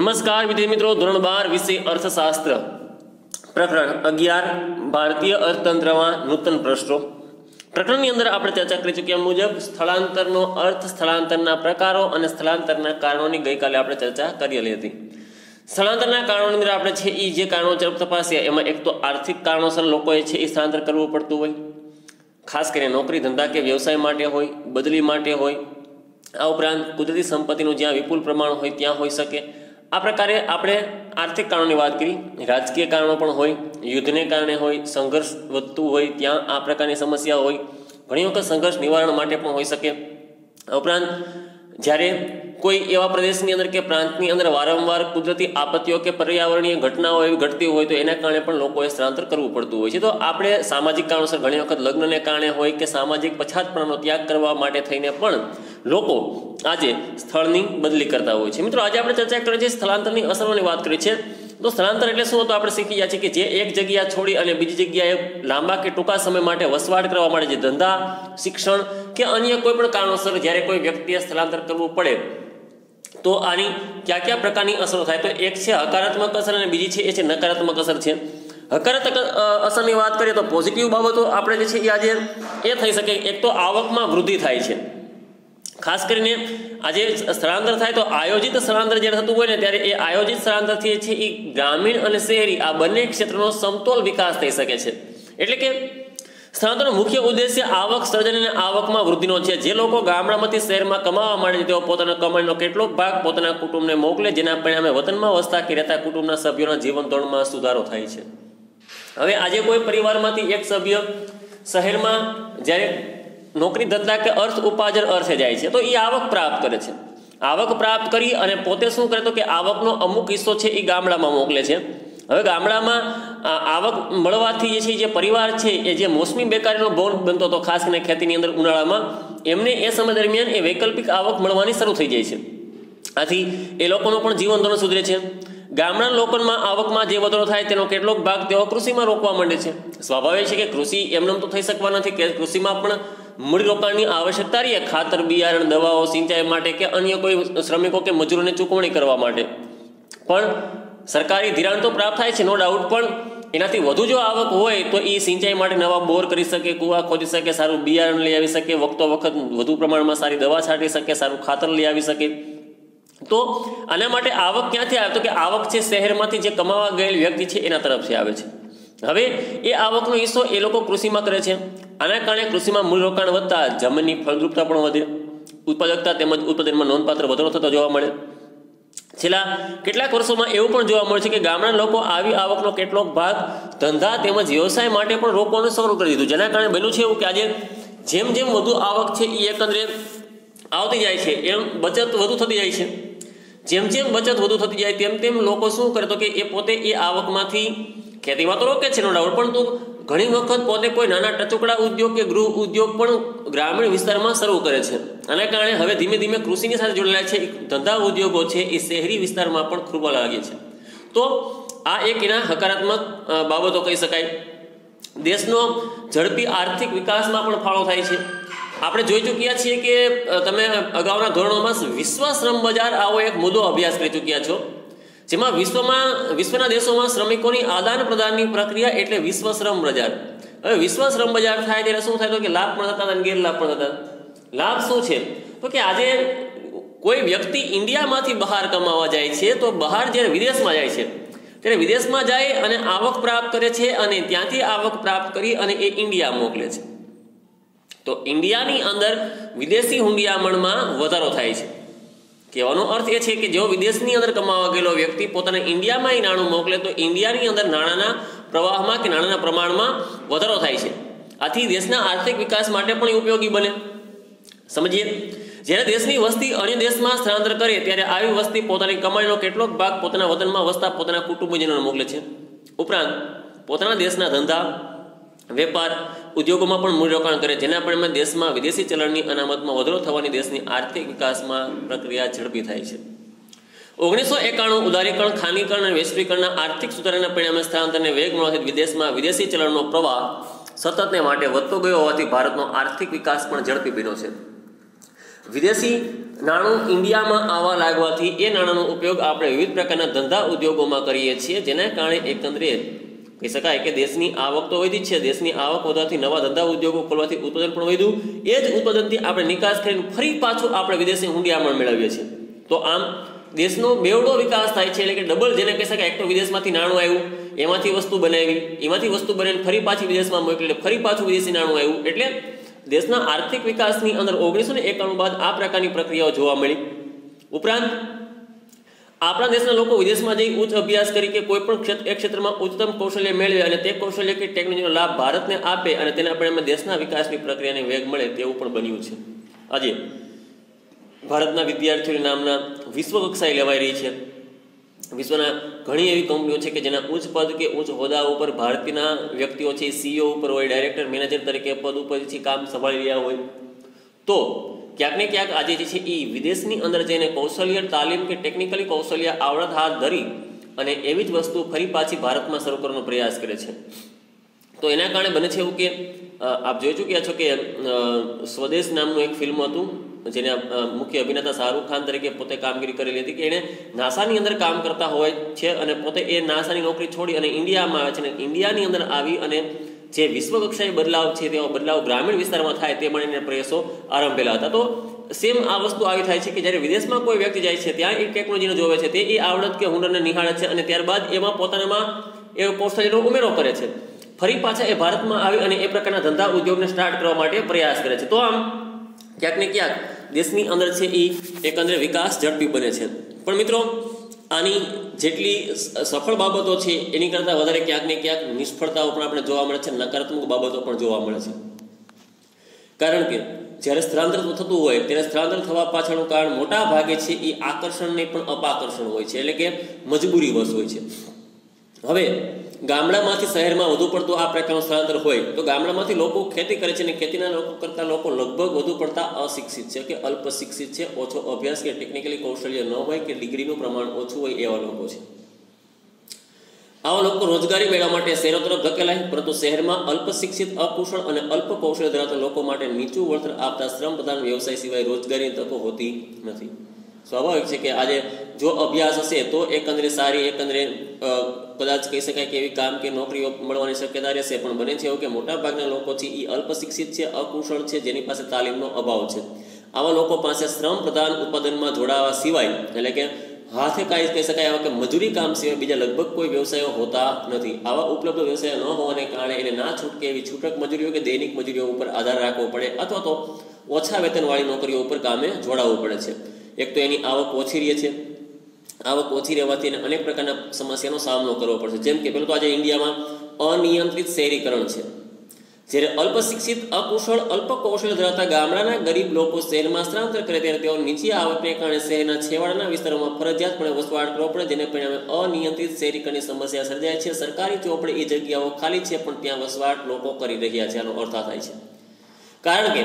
નમસ્કાર વિદ્યાર્થી મિત્રો, ધોરણ 12 વિષય અર્થશાસ્ત્ર પ્રકરણ 11 ભારતીય અર્થતંત્રમાં નૂતન પ્રશ્નો. પ્રકરણની અંદર આપણે ચર્ચા કરી ચૂક્યા મુજબ સ્થળાંતરનો અર્થ, સ્થળાંતરના પ્રકારો અને સ્થળાંતરના કારણોની ગઈકાલે આપણે ચર્ચા કરેલી હતી. સ્થળાંતરના કારણોની અંદર આપણે છે એ જે કારણો તપાસ્યા એમાં એક તો આર્થિક કારણોસર લોકોએ છે એ સ્થળાંતર કરવું પડતું હોય, ખાસ કરીને નોકરી ધંધા કે વ્યવસાય માટે હોય, બદલી માટે હોય. આ ઉપરાંત કુદરતી સંપત્તિનું જ્યાં વિપુલ પ્રમાણ હોય ત્યાં હોઈ શકે. આ પ્રકારે આપણે આર્થિક કારણોની વાત કરી. રાજકીય કારણો પણ હોય, યુદ્ધને કારણે હોય, સંઘર્ષ વધતું હોય ત્યાં આ પ્રકારની સમસ્યા હોય. ઘણી વખત સંઘર્ષ નિવારણ માટે પણ હોઈ શકે. આ ઉપરાંત જ્યારે કોઈ એવા પ્રદેશની અંદર કે પ્રાંતની અંદર વારંવાર કુદરતી આપત્તિઓ કે પર્યાવરણીય ઘટનાઓ એવી ઘટતી હોય તો એના કારણે પણ લોકોએ સ્થળાંતર કરવું પડતું હોય છે. તો આપણે સામાજિક કારણોસર ઘણી વખત લગ્નને કારણે હોય કે સામાજિક પછાતપણાનો ત્યાગ કરવા માટે થઈને પણ લોકો આજે સ્થળની બદલી કરતા હોય છે. મિત્રો, આજે આપણે ચર્ચા કરીએ છીએ સ્થળાંતરની અસરોની વાત કરી છે. તો સ્થળાંતર એટલે શું? તો આપણે શીખી ગયા છીએ કે જે એક જગ્યા છોડી અને બીજી જગ્યાએ લાંબા કે ટૂંકા સમય માટે વસવાટ કરવા માટે જે ધંધા, શિક્ષણ કે અન્ય કોઈ પણ કારણોસર જ્યારે કોઈ વ્યક્તિએ સ્થળાંતર કરવું પડે તો આની કયા પ્રકારની અસરો થાય? તો એક છે હકારાત્મક અસર અને બીજી છે એ છે નકારાત્મક અસર છે. હકારાત્મક અસરની વાત કરીએ તો પોઝિટિવ બાબતો આપણે જે છે એ આજે એ થઈ શકે. એક તો આવકમાં વૃદ્ધિ થાય છે. ખાસ કરીને આજે સ્થળાંતર થાય તો આયોજિત સ્થળાંતર જ્યારે થતું હોય ને ત્યારે એ આયોજિત સ્થળાંતરથી છે એ ગ્રામીણ અને શહેરી આ બંને ક્ષેત્રનો સમતોલ વિકાસ થઈ શકે છે. એટલે કે સ્થળાંતરનો મુખ્ય ઉદ્દેશ્ય આવક સર્જન અને આવકમાં વૃદ્ધિનો છે. જે લોકો ગામડામાંથી શહેરમાં કમાવા માટે તેઓ પોતાના કમાણીનો કેટલોક ભાગ પોતાના કુટુંબને મોકલે, જેના પરિણામે વતનમાં વસતા કે રહેતા કુટુંબના સભ્યોના જીવન ધોરણમાં સુધારો થાય છે. હવે આજે કોઈ પરિવારમાંથી એક સભ્ય શહેરમાં જ્યારે નોકરી ધંધા કે અર્થ ઉપાર્જન અર્થે જાય છે તો એ આવક પ્રાપ્ત કરે છે. આવક પ્રાપ્ત કરી અને પોતે શું કરે તો કે આવકનો અમુક હિસ્સો છે એ ગામડામાં મોકલે છે. હવે ગામડામાં આવક મળવાથી જે પરિવાર છે એ જે મોસમી બેકારીનો ભોગ બનતો હતો, ખાસ કરીને ખેતીની અંદર ઉનાળામાં, એમને એ સમય દરમિયાન એ વૈકલ્પિક આવક મળવાની શરૂ થઈ જાય છે. આથી એ લોકોનું પણ જીવન ધોરણ સુધરે છે. ગામડાના લોકોમાં આવકમાં જે વધારો થાય તેનો કેટલોક ભાગ તેઓ કૃષિમાં રોકવા માંડે છે. સ્વાભાવિક છે કે કૃષિ એમને તો થઈ શકવા નથી કે કૃષિમાં પણ મૂડીરોકાણની આવશ્યકતા રહે, ખાતર, બિયારણ, દવાઓ, સિંચાઈ માટે કે અન્ય કોઈ શ્રમિકો કે મજૂરોને ચૂકવણી કરવા માટે. પણ સરકારી ધિરાણ તો પ્રાપ્ત થાય છે નો ડાઉટ, પણ એનાથી વધુ જો આવક હોય તો એ સિંચાઈ માટે નવા બોર કરી શકે, કૂવા ખોદી શકે, સારું બિયારણ લઈ આવી શકે, વખતો વખત વધુ પ્રમાણમાં સારી દવા છાંટી શકે, સારું ખાતર લઈ આવી શકે. તો આના માટે આવક ક્યાંથી આવે? તો કે આવક છે શહેરમાંથી જે કમાવા ગયેલ વ્યક્તિ છે એના તરફથી આવે છે. હવે એ આવકનો હિસ્સો એ લોકો કૃષિમાં કરે છે. આના કારણે કૃષિમાં મૂળ રોકાણ વધતા જમીનની ફળદ્રુપતા પણ વધે, ઉત્પાદકતા તેમજ ઉત્પાદનમાં નોંધપાત્ર વધારો થતો જોવા મળે. છેલ્લા કેટલાક વર્ષોમાં એવું પણ જોવા મળે છે કે ગામડાના લોકો આવી આવકનો કેટલોક ભાગ ધંધા તેમજ વ્યવસાય માટે પણ રોકવાનું શરૂ કરી દીધું. જેના કારણે બન્યું છે એવું કે આજે જેમ જેમ વધુ આવક છે એ એકંદરે આવતી જાય છે એમ બચત વધુ થતી જાય છે. જેમ જેમ બચત વધુ થતી જાય તેમ તેમ લોકો શું કરે તો કે એ પોતે એ આવકમાંથી ખેતીમાં તો રોકે છે નો ડાઉટ, પણ તો ઘણી વખત પોતે કોઈ નાના ટચુકડા ઉદ્યોગ કે ગૃહ ઉદ્યોગ પણ ગ્રામીણ વિસ્તારમાં શરૂ કરે છે. આના કારણે હવે ધીમે ધીમે કૃષિની સાથે જોડાયેલા છે ધંધા ઉદ્યોગો છે એ શહેરી વિસ્તારમાં પણ ખૂબવા લાગે છે. તો આ એક એના હકારાત્મક બાબતો કહી શકાય. દેશનો ઝડપી આર્થિક વિકાસમાં પણ ફાળો થાય છે. આપણે જોઈ ચૂક્યા છીએ કે તમે અગાઉના ધોરણોમાં વિશ્વ શ્રમ બજાર આવો એક મુદ્દો અભ્યાસ કરી ચૂક્યા છો, જેમાં વિશ્વના દેશોમાં શ્રમિકોની આદાન પ્રદાનની પ્રક્રિયા એટલે વિશ્વ શ્રમ બજાર. હવે વિશ્વ શ્રમ બજાર થાય ત્યારે શું થાય તો કે લાભ પણ થતા અને ગેરલાભ પણ થતા. લાભ શું છે તો કે આજે કોઈ વ્યક્તિ ઇન્ડિયામાંથી બહાર કમાવા જાય છે તો બહાર જ્યારે વિદેશમાં જાય છે ત્યારે વિદેશમાં જાય અને આવક પ્રાપ્ત કરે છે અને ત્યાંથી આવક પ્રાપ્ત કરી અને એ ઇન્ડિયા મોકલે છે. તો ઇન્ડિયાની અંદર વિદેશી હુંડિયામણમાં વધારો થાય છે. કહેવાનો અર્થ એ છે કે જો વિદેશની અંદર કમાવા ગયેલો વ્યક્તિ પોતાના ઇન્ડિયામાં નાણું મોકલે તો ઇન્ડિયાની અંદર નાણાંના પ્રવાહમાં કે નાણાંના પ્રમાણમાં વધારો થાય છે. આથી દેશના આર્થિક વિકાસ માટે પણ ઉપયોગી બને. સમજીએ, જ્યારે દેશની વસ્તી અન્ય દેશમાં સ્થળાંતર કરે ત્યારે આવી વસ્તી પોતાની કમાણીનો કેટલોક ભાગ પોતાના વતનમાં વસતા પોતાના કુટુંબીજનોને મોકલે છે. ઉપરાંત પોતાના દેશના ધંધા, વેપાર, ઉદ્યોગોમાં પણ મૂડીરોકાણ કરે, જેના પરિણામે દેશમાં વિદેશી ચલણની અનામતમાં વધારો થવાની દેશની આર્થિક વિકાસમાં પ્રક્રિયા ઝડપી થાય છે. 1991 ઉદારીકરણ, ખાનગીકરણ અને વૈશ્વિકરણના આર્થિક સુધારાના પરિણામે સ્થળાંતરને વેગ મળવાથી વિદેશમાં વિદેશી ચલણનો પ્રવાહ સતતને માટે વધતો ગયો હોવાથી ભારતનો આર્થિક વિકાસ પણ ઝડપી બન્યો છે. વિદેશી નાણું ઇન્ડિયામાં આવવા લાગવાથી એ નાણાંનો ઉપયોગ આપણે વિવિધ પ્રકારના ધંધા ઉદ્યોગોમાં કરીએ છીએ, જેના કારણે એકંદરે કહી શકાય કે દેશની આવક તો વધી જ છે. દેશની આવક વધવાથી નવા ધંધા ઉદ્યોગો ખોલવાથી ઉત્પાદન પણ વધ્યું. એ જ ઉત્પાદનથી આપણે નિકાસ કરીને ફરી પાછું આપણે વિદેશી હુંડિયામણ મેળવીએ છીએ. તો આમ દેશનો બેવડો વિકાસ થાય છે. એટલે કે ડબલ, જેને કહી શકાય એક તો વિદેશમાંથી નાણું આવ્યું, એમાંથી વસ્તુ બનાવી, એમાંથી વસ્તુ બનાવીને ફરી પાછી વિદેશમાં મોકલી, ફરી પાછું વિદેશી નાણું આવ્યું. એટલે દેશના આર્થિક વિકાસની અંદર 1991 બાદ આ પ્રકારની પ્રક્રિયાઓ જોવા મળી. ઉપરાંત આપણા દેશના લોકો વિદેશમાં જઈ ઉચ્ચ અભ્યાસ કરી કે કોઈ પણ ક્ષેત્રમાં ઉચ્ચતમ કૌશલ્ય મેળવે અને તે કૌશલ્ય કે ટેકનોલોજીનો લાભ ભારતને આપે અને તેના પરિણામે દેશના વિકાસની પ્રક્રિયાને વેગ મળે તેવું પણ બન્યું છે. આજે ભારતના વિદ્યાર્થીઓની નામના વિશ્વ કક્ષાએ લેવાઈ રહી છે. વિશ્વના ઘણી એવી કંપનીઓ છે કે જેના ઉચ્ચ પદ કે ઉચ્ચ હોદ્દા ઉપર ભારતીયના વ્યક્તિઓ છે, સીઈઓ ઉપર હોય, ડાયરેક્ટર, મેનેજર તરીકે પદ ઉપરથી કામ સંભાળી રહ્યા હોય. તો ક્યાંક ને ક્યાંક આજે જે છે એ વિદેશની અંદર જઈને કૌશલ્ય તાલીમ કે ટેકનિકલી કૌશલ્ય આવડત હાથ ધરી અને એવી જ વસ્તુ ફરી પાછી ભારતમાં શરૂ કરવાનો પ્રયાસ કરે છે. તો એના કારણે બને છે એવું કે આપ જોઈ ચૂક્યા છો કે સ્વદેશ નામનું એક ફિલ્મ હતું, જેને મુખ્ય અભિનેતા શાહરૂખ ખાન તરીકે પોતે કામગીરી કરેલી હતી, કે એણે નાસાની અંદર કામ કરતા હોય છે અને પોતે એ નાસાની નોકરી છોડી અને ઇન્ડિયામાં આવે છે. અને ઇન્ડિયાની અંદર આવી અને જે વિશ્વ કક્ષાએ બદલાવ છે તેવા બદલાવ ગ્રામીણ વિસ્તારમાં થાય તે માટેના પ્રયાસો આરંભેલા હતા. તો સેમ આ વસ્તુ આવી થાય છે કે જ્યારે વિદેશમાં કોઈ વ્યક્તિ જાય છે ત્યાં એ ટેકનોલોજીને જોવે છે, તે એ આવડત કે હુનરને નિહાળે છે અને ત્યારબાદ એમાં પોતાનામાં એ કૌશલ્યનો ઉમેરો કરે છે. ફરી પાછા એ ભારતમાં આવી અને એ પ્રકારના ધંધા ઉદ્યોગને સ્ટાર્ટ કરવા માટે પ્રયાસ કરે છે. તો આમ ક્યાંક ને ક્યાંક દેશની અંદર છે એ એકંદરે વિકાસ ઝડપી બને છે. પણ મિત્રો, આની જેટલી સફળ બાબતો છે એની કરતાં વધારે ક્યાંક ને ક્યાંક નિષ્ફળતાઓ પણ આપણે જોવા મળે છે, નકારાત્મક બાબતો પણ જોવા મળે છે. કારણ કે જ્યારે સ્થળાંતર થતું હોય ત્યારે સ્થળાંતર થવા પાછળનું કારણ મોટા ભાગે છે એ આકર્ષણ નહીં પણ અપાકર્ષણ હોય છે, એટલે કે મજબૂરી વશ હોય છે. હવે ગામડામાંથી શહેરમાં વધુ પડતું આ પ્રકારનું સ્થળાંતર હોય તો ગામડામાંથી લોકો ખેતી કરે છે અને ખેતીના લોકો કરતા લોકો લગભગ વધુ પડતા અશિક્ષિત છે કે અલ્પ શિક્ષિત છે, ઓછો અભ્યાસ કે ટેકનિકલી કૌશલ્ય ન હોય કે ડિગ્રીનું પ્રમાણ ઓછું હોય એવા લોકો છે. આવા લોકો રોજગારી મેળવવા માટે શહેરો તરફ ધકેલાય, પરંતુ શહેરમાં અલ્પ શિક્ષિત, અકુશળ અને અલ્પ કૌશલ્ય ધરાવતા લોકો માટે નીચું વળતર આપતા શ્રમ પ્રધાન વ્યવસાય સિવાય રોજગારીની તકો હોતી નથી. સ્વાભાવિક છે કે આજે જો અભ્યાસ હશે તો એકંદરે સારી કદાચ કહી શકાય કે એવી કામ કે નોકરીઓ મળવાની શક્યતા રહેશે. પણ બને છે એવું કે મોટાભાગના લોકો છે એ અલ્પ શિક્ષિત છે, અકુશળ છે, જેની પાસે તાલીમનો અભાવ છે. આવા લોકો પાસે શ્રમ પ્રધાન ઉત્પાદનમાં જોડાવા સિવાય, એટલે કે હાથે કાંઈ કહી શકાય એવા કે મજૂરી કામ સિવાય બીજા લગભગ કોઈ વ્યવસાયો હોતા નથી. આવા ઉપલબ્ધ વ્યવસાયો ન હોવાને કારણે એને ના છૂટકે એવી છૂટક મજૂરીઓ કે દૈનિક મજૂરીઓ ઉપર આધાર રાખવો પડે અથવા તો ઓછા વેતનવાળી નોકરીઓ ઉપર કામે જોડાવવું પડે છે. એક તો એની આવક ઓછી રહે છે. આવક ઓછી રહેવાથી એને અનેક પ્રકારના સમસ્યાનો સામનો કરવો પડશે. જેમ કે પેલું તો આજે ઇન્ડિયામાં અનિયંત્રિત શહેરીકરણ છે. જ્યારે અલ્પ શિક્ષિત, અકુશળ, અલ્પ કૌશલ્ય ધરાવતા ગામડાના ગરીબ લોકો શહેરમાં સ્થળાંતર કરે ત્યારે તેઓ નીચી આવકને કારણે શહેરના છેવાડાના વિસ્તારોમાં ફરજિયાતપણે વસવાટ કરવો પડે, જેને પરિણામે અનિયંત્રિત શહેરીકરણની સમસ્યા સર્જાય છે. સરકારી ચોપડે એ જગ્યાઓ ખાલી છે પણ ત્યાં વસવાટ લોકો કરી રહ્યા છે. આનો અર્થ થાય છે કારણ કે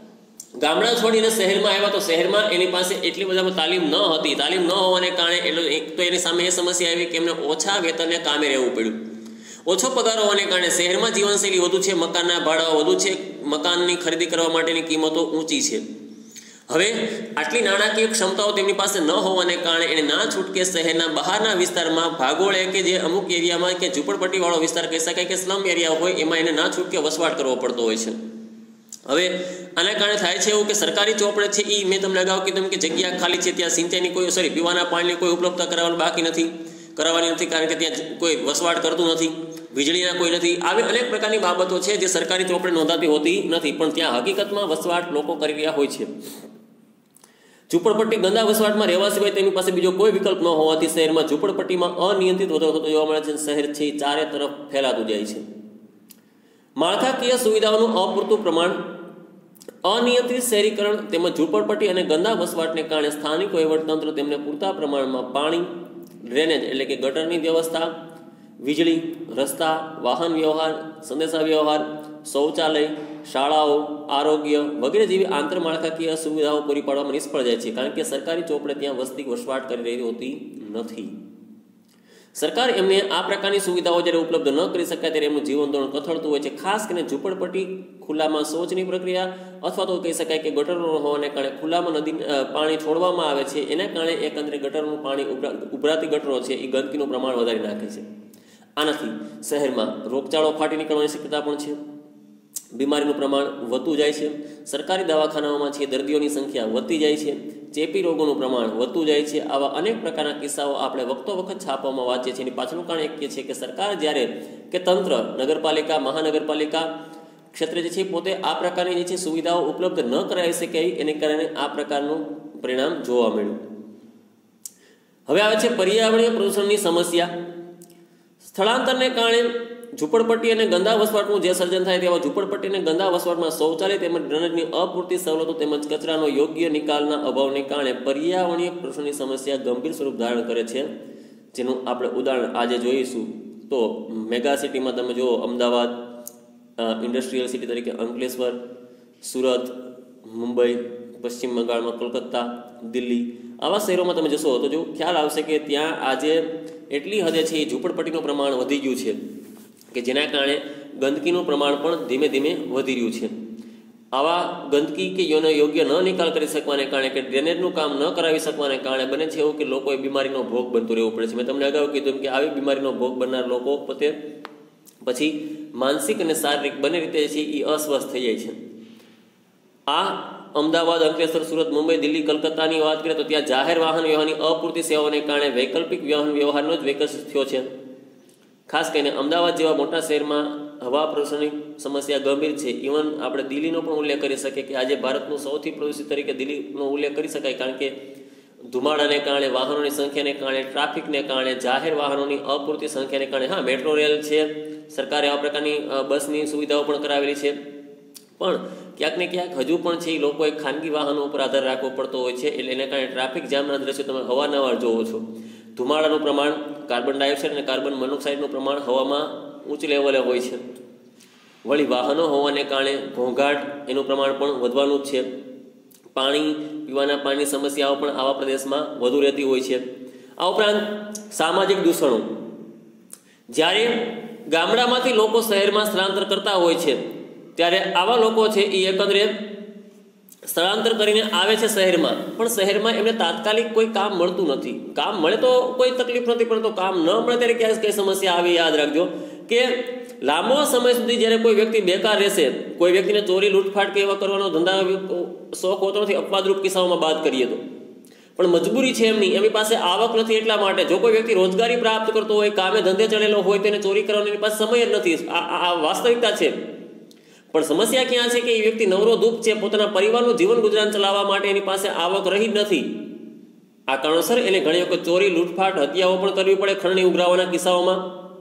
ગામડા છોડીને શહેરમાં આવ્યા તો શહેરમાં એની પાસે એટલી બધા તાલીમ ન હતી. તાલીમ ન હોવાને કારણે એક તો એની સામે એ સમસ્યા આવી કે એમને ઓછા વેતને કામે રહેવું પડ્યું. ઓછો પગાર હોવાને કારણે શહેરમાં જીવનશૈલી વધુ છે, મકાનના ભાડાઓ વધુ છે, મકાનની ખરીદી કરવા માટેની કિંમતો ઊંચી છે. હવે આટલી નાણાકીય ક્ષમતાઓ તેમની પાસે ન હોવાને કારણે એને ના છૂટકે શહેરના બહારના વિસ્તારમાં ભાગોળે કે જે અમુક એરિયામાં કે ઝૂંપડપટ્ટીવાળો વિસ્તાર કહી શકાય કે સ્લમ એરિયા હોય એમાં એને ના છૂટકે વસવાટ કરવો પડતો હોય છે. હવે આના કારણે થાય છે એવું કે સરકારી ચોપડે છે એ મેં તમને અગાઉ કીધું કે જગ્યા ખાલી છે, ત્યાં સિંચાઈની પીવાના પાણીની કોઈ ઉપલબ્ધતા કરાવવાની નથી કારણ કે ત્યાં કોઈ વસવાટ કરતું નથી, વીજળીના કોઈ નથી. આવી અનેક પ્રકારની બાબતો છે જે સરકારી ચોપડે નોંધાતી હોતી નથી, પણ ત્યાં હકીકતમાં વસવાટ લોકો કરી રહ્યા હોય છે. ઝૂંપડપટ્ટી ગંદા વસવાટમાં રહેવા સિવાય તેની પાસે બીજો કોઈ વિકલ્પ ન હોવાથી શહેરમાં ઝૂંપડપટ્ટીમાં અનિયંત્રિત વધારો થતો જોવા મળે છે. શહેર છે ચારે તરફ ફેલાતું જાય છે. માળખાકીય સુવિધાઓનું અપૂરતું પ્રમાણ, અનિયંત્રિત શહેરીકરણ તેમજ ઝૂંપડપટ્ટી અને ગંદા વસવાટને કારણે સ્થાનિક વહીવટતંત્ર તેમને પૂરતા પ્રમાણમાં પાણી, ડ્રેનેજ એટલે કે ગટરની વ્યવસ્થા, વીજળી, રસ્તા, વાહન વ્યવહાર, સંદેશા વ્યવહાર, શૌચાલય, શાળાઓ, આરોગ્ય વગેરે જેવી આંતરમાળખાકીય સુવિધાઓ પૂરી પાડવામાં નિષ્ફળ જાય છે કારણ કે સરકારી ચોપડે ત્યાં વસવાટ કરી રહી હોતી નથી. સરકાર એમને આ પ્રકારની સુવિધાઓ જ્યારે ઉપલબ્ધ ન કરી શકાય ત્યારે એમનું જીવન ધોરણ કથળતું હોય છે. ખાસ કરીને ઝૂંપડપટ્ટી, ખુલ્લામાં શૌચની પ્રક્રિયા અથવા તો કહી શકાય કે ગટરનો હોવાને કારણે ખુલ્લામાં નદી પાણી છોડવામાં આવે છે, એના કારણે એકંદરે ગટરનું પાણી ઉભરાતી ગટરો છે એ ગંદકીનું પ્રમાણ વધારી નાખે છે. આનાથી શહેરમાં રોગચાળો ફાટી નીકળવાની શક્યતા પણ છે. બીમારીનું પ્રમાણ વધતું જાય છે. સરકારી દવાખાનાઓમાં છે દર્દીઓની સંખ્યા વધતી જાય છે. ચેપી રોગોનું પ્રમાણ વધતું જાય છે. આવા અનેક પ્રકારના કિસ્સાઓ આપણે વખતો વખત છાપવામાં વાંચીએ છીએ. એની પાછળનું કારણ એક છે કે સરકાર જ્યારે કે તંત્ર, નગરપાલિકા, મહાનગરપાલિકા ક્ષેત્રે જે છે પોતે આ પ્રકારની જે છે સુવિધાઓ ઉપલબ્ધ ન કરાવી શકે, એને કારણે આ પ્રકારનું પરિણામ જોવા મળ્યું. હવે આવે છે પર્યાવરણીય પ્રદૂષણની સમસ્યા. સ્થળાંતરને કારણે ઝૂંપડપટ્ટી અને ગંદા વસવાટનું જે સર્જન થાય તેવા ઝૂંપડપટ્ટી અને ગંદા વસવાટમાં શૌચાલય તેમજ ડ્રેનેજની અપૂરતી સવલતો તેમજ કચરાનો યોગ્ય નિકાલના અભાવને કારણે પર્યાવરણીય પ્રદૂષણની સમસ્યા ગંભીર સ્વરૂપ ધારણ કરે છે, જેનું આપણે ઉદાહરણ આજે જોઈશું. તો મેગા સિટીમાં તમે જુઓ, અમદાવાદ, ઇન્ડસ્ટ્રીયલ સિટી તરીકે અંકલેશ્વર, સુરત, મુંબઈ, પશ્ચિમ બંગાળમાં કોલકાતા, દિલ્હી, આવા શહેરોમાં તમે જશો તો જો ખ્યાલ આવશે કે ત્યાં આજે એટલી હદે છે એ ઝૂંપડપટ્ટીનું પ્રમાણ વધી ગયું છે કે જેના કારણે ગંદકીનું પ્રમાણ પણ ધીમે ધીમે વધી રહ્યું છે. આવા ગંદકી કે એનો યોગ્ય ન નિકાલ કરી શકવાને કારણે કે ડ્રેનેજનું કામ ન કરાવી શકવાને કારણે બને છે એવું કે લોકોએ બીમારીનો ભોગ બનતું રહેવું પડે છે. મેં તમને અગાઉ કીધું કે આવી બીમારીનો ભોગ બનનાર લોકો પોતે પછી માનસિક અને શારીરિક બંને રીતે છે એ અસ્વસ્થ થઈ જાય છે. આ અમદાવાદ, અંકલેશ્વર, સુરત, મુંબઈ, દિલ્હી, કલકત્તાની વાત કરીએ તો ત્યાં જાહેર વાહન વ્યવહારની અપૂરતી સેવાઓને કારણે વૈકલ્પિક વાહન વ્યવહારનો જ વિકાસ થયો છે. ખાસ કરીને અમદાવાદ જેવા મોટા શહેરમાં હવા પ્રદૂષણની સમસ્યા ગંભીર છે. ઇવન આપણે દિલ્હીનો પણ ઉલ્લેખ કરી શકીએ કે આજે ભારતનું સૌથી પ્રદૂષિત તરીકે દિલ્હીનો ઉલ્લેખ કરી શકાય, કારણ કે ધુમાડાને કારણે, વાહનોની સંખ્યાને કારણે, ટ્રાફિકને કારણે, જાહેર વાહનોની અપૂરતી સંખ્યાને કારણે. હા, મેટ્રો રેલ છે, સરકારે આ પ્રકારની બસની સુવિધાઓ પણ કરાવેલી છે, પણ ક્યાંક ને ક્યાંક હજુ પણ છે એ લોકોએ ખાનગી વાહનો ઉપર આધાર રાખવો પડતો હોય છે. એટલે એના કારણે ટ્રાફિક જામના દ્રશ્યો તમે અવારનવાર જોવો છો. ધુમાડાનું પ્રમાણ, કાર્બન ડાયોક્સાઇડ અને કાર્બન મોનોક્સાઇડનું પ્રમાણ હવામાં ઊંચ લેવલે હોય છે. વળી વાહનો હોવાને કારણે ઘોંઘાટ એનું પ્રમાણ પણ વધવાનું જ છે. પાણી, પીવાના પાણીની સમસ્યાઓ પણ આવા પ્રદેશમાં વધુ રહેતી હોય છે. આ ઉપરાંત સામાજિક દૂષણો. જ્યારે ગામડામાંથી લોકો શહેરમાં સ્થળાંતર કરતા હોય છે ત્યારે આવા લોકો છે એ એકંદરે સ્થળાંતર કરીને આવે છે શહેરમાં, પણ શહેરમાં એમને તાત્કાલિક કોઈ કામ મળતું નથી. કામ મળે તો કોઈ તકલીફ નથી, પરંતુ કામ ન મળે ત્યારે ક્યાંક કઈ સમસ્યા આવી. યાદ રાખજો કે લાંબો સમય સુધી જ્યારે કોઈ વ્યક્તિ બેકાર રહેશે, કોઈ વ્યક્તિને ચોરી, લૂંટફાટ કે એવા કરવાનો ધંધા શોખ હોતો નથી, અપવાદરૂપ કિસ્સાઓમાં વાત કરીએ તો, પણ મજબૂરી છે એમની પાસે આવક નથી. એટલા માટે જો કોઈ વ્યક્તિ રોજગારી પ્રાપ્ત કરતો હોય, કામે ધંધે ચડેલો હોય, તેને ચોરી કરવાનો એની પાસે સમય જ નથી. આ વાસ્તવિકતા છે. પણ સમસ્યા ક્યાં છે કે એ વ્યક્તિ નવરો ધૂપ છે, પોતાના પરિવારનું જીવન ગુજરાન ચલાવવા માટે એની પાસે આવક રહી જ નથી. આ કારણોસર એને ઘણી વખત ચોરી, લૂંટફાટ, હત્યાઓ પણ કરવી પડે ખંડણી ઉઘરાવાના કિસ્સાઓમાં.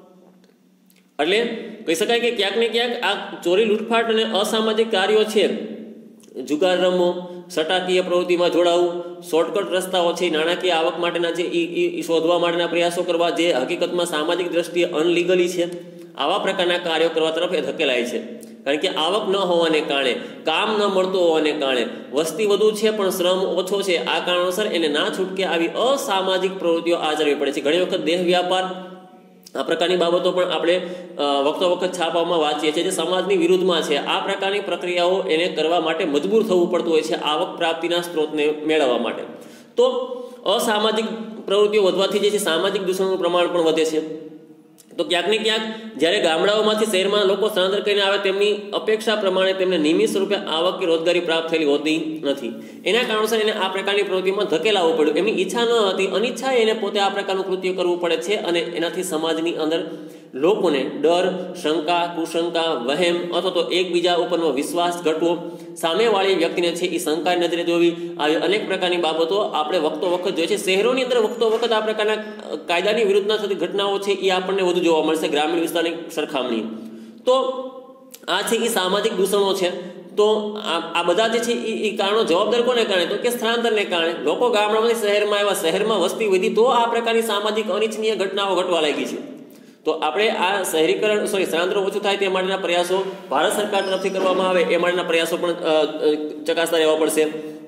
એટલે કહી શકાય કે ક્યાંક ને ક્યાંક આ ચોરી, લૂંટફાટ અને અસામાજિક કાર્યો છે, જુગાર રમવો, સટાકીય પ્રવૃત્તિમાં જોડાવું, શોર્ટકટ રસ્તાઓ છે, નાણાકીય આવક માટેના છે એ શોધવા માટેના પ્રયાસો કરવા, જે હકીકતમાં સામાજિક દ્રષ્ટિએ અનલીગલી છે, આવા પ્રકારના કાર્યો કરવા તરફ એ ધકેલાય છે. કારણ કે આવક ન હોવાને કારણે, કામ ન મળતું હોવાને કારણે, વસ્તી વધુ છે પણ શ્રમ ઓછો છે. આ કારણોસર એને ના છૂટકે આવી અસામાજિક પ્રવૃત્તિઓ આચરવી પડે છે. ઘણી વખત દેહ વ્યાપાર, આ પ્રકારની બાબતો પણ આપણે વખતો વખત છાપામાં વાંચીએ છીએ જે સમાજની વિરુદ્ધમાં છે. આ પ્રકારની પ્રક્રિયાઓ એને કરવા માટે મજબૂર થવું પડતું હોય છે આવક પ્રાપ્તિના સ્ત્રોતને મેળવવા માટે. તો અસામાજિક પ્રવૃત્તિઓ વધવાથી જે છે સામાજિક દૂષણનું પ્રમાણ પણ વધે છે. તો ક્યાંક ને ક્યાંક જ્યારે ગામડાઓમાંથી શહેરમાં લોકો સ્થળાંતર કરીને આવે તેમની અપેક્ષા પ્રમાણે તેમને નિયમિત સ્વરૂપે આવક કે રોજગારી પ્રાપ્ત થયેલી હોતી નથી. એના કારણોસર એને આ પ્રકારની પ્રવૃત્તિમાં ધકેલાવવું પડ્યું. એમની ઈચ્છા ન હતી, અનિચ્છાએ એને પોતે આ પ્રકારનું કૃત્ય કરવું પડે છે અને એનાથી સમાજની અંદર લોકોને ડર, શંકા, કુશંકા, વહેમ અથવા તો એકબીજા ઉપરનો વિશ્વાસ ઘટવો, સામેવાળી વ્યક્તિને છે એ શંકાની નજરે જોવી, આવી અનેક પ્રકારની બાબતો આપણે વખતો વખત જોઈએ છે. શહેરોની અંદર વખતો વખત આ પ્રકારના કાયદાની વિરુદ્ધના થતી ઘટનાઓ છે એ આપણને વધુ જોવા મળશે ગ્રામીણ વિસ્તારની સરખામણી. તો આ છે એ સામાજિક દૂષણો છે. તો આ બધા જે છે એ કારણો જવાબદાર કોને કારણે? તો કે સ્થળાંતરને કારણે. લોકો ગામડામાંથી શહેરમાં આવ્યા, શહેરમાં વસ્તી વધી, તો આ પ્રકારની સામાજિક અનિચ્છનીય ઘટનાઓ ઘટવા લાગી છે. તો આપણે આ શહેરીકરણ સ્થળાંતર ઓછું થાય તે માટેના પ્રયાસો ભારત સરકાર તરફથી કરવામાં આવે એ માટેના પ્રયાસો પણ ચકાસતા રહેવા પડશે.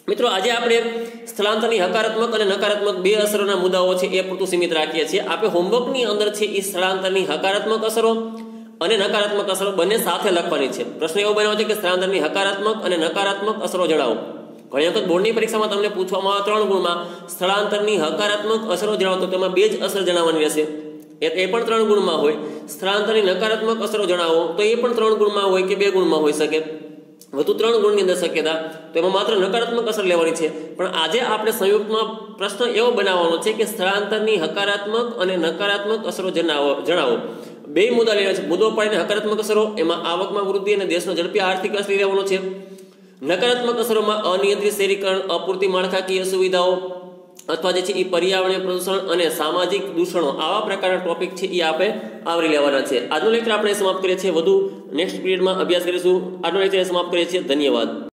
મિત્રો આજે આપણે સ્થળાંતરની હકારાત્મક અને નકારાત્મક બે અસરોના મુદ્દાઓ છે એ પૂરતું સીમિત રાખીએ છીએ. આપણે હોમવર્કની અંદર છે એ સ્થળાંતરની હકારાત્મક અસરો અને નકારાત્મક અસરો બંને સાથે લખવાની છે. પ્રશ્ન એવો બનાવ્યો છે કે સ્થળાંતરની હકારાત્મક અને નકારાત્મક અસરો જણાવો. ઘણી વખત બોર્ડની પરીક્ષામાં તમને પૂછવામાં આવે 3 ગુણમાં સ્થળાંતરની હકારાત્મક અસરો જણાવો તો તેમાં 2 જ અસર જણાવવાની રહેશે. એ પણ 3 ગુણમાં હોય. સ્થળાંતરની નકારાત્મક અસરો જણાવો તો એ પણ 3 ગુણમાં હોય કે 2 ગુણમાં હોઈ શકે. વધુ 3 ગુણની અંદર શક્યતા તો એમાં માત્ર નકારાત્મક અસર લેવાની છે. પણ આજે આપણે સંયુક્તમાં પ્રશ્ન એવો બનાવવાનો છે કે સ્થળાંતરની હકારાત્મક અને નકારાત્મક અસરો જણાવો. 2 મુદ્દા લેવા છે. મુદ્દો પાડીને હકારાત્મક અસરો એમાં આવકમાં વૃદ્ધિ અને દેશનો ઝડપી આર્થિક અસર લેવાનો છે. નકારાત્મક અસરોમાં અનિયંત્રિત શહેરીકરણ, અપૂરતી માળખાકીય સુવિધાઓ અથવા જે છે એ પર્યાવરણીય પ્રદૂષણ અને સામાજિક દૂષણો, આવા પ્રકારના ટોપિક છે એ આપણે આવરી લેવાના છે. આજનો લેક્ચર આપણે સમાપ્ત કરીએ છીએ. વધુ નેક્સ્ટ પીરિયડમાં અભ્યાસ કરીશું. આજનો લેક્ચર સમાપ્ત કરીએ છીએ. ધન્યવાદ.